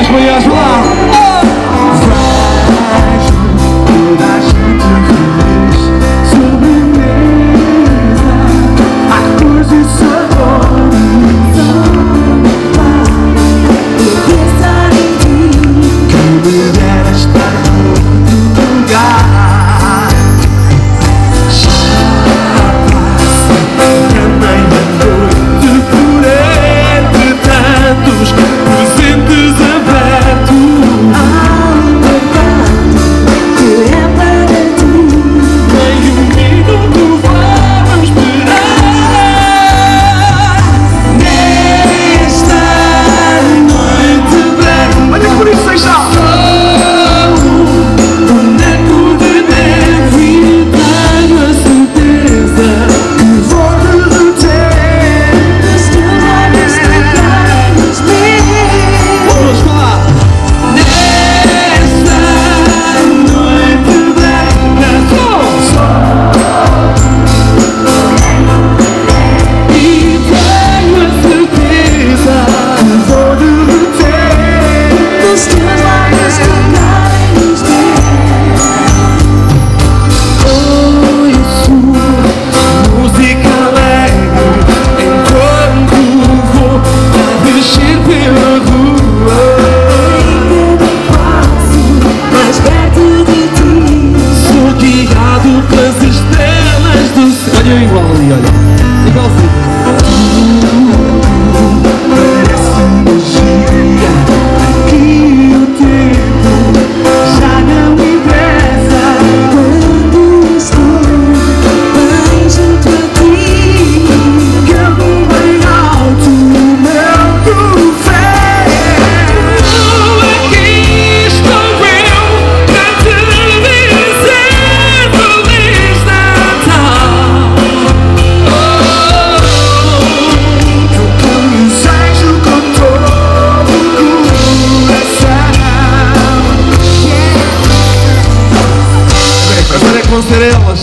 as manhãs lá. Vejo toda a gente feliz, sobremesa, arroz e sabor. Pensar em ti, que me dera estar em outro lugar. Já passa também a noite por entre tantos presentes abertos. Há um mercado que é para ti, nem um minuto vamos esperar. Nesta noite branca, olha por isso seja boneco de neve, tenho a certeza que vou derreter nos teus olhos tocados meus. Vamos lá! Nesta noite branca, e tenho a certeza que vou derreter nos teus olhos tocados meus. Ouço música alegre enquanto vou a descer pela rua. Em cada passo mais perto de ti, sou guiado pelas estrelas do céu. Olha eu igual ali, olha. Igualzinho. Parece magia que o tempo já não me pressa. Quando estou bem junto a ti, canto bem alto o meu troféu. Aqui estou eu para te dizer Feliz Natal. Eu desejo com todo o coração. Agora é que vão ser elas.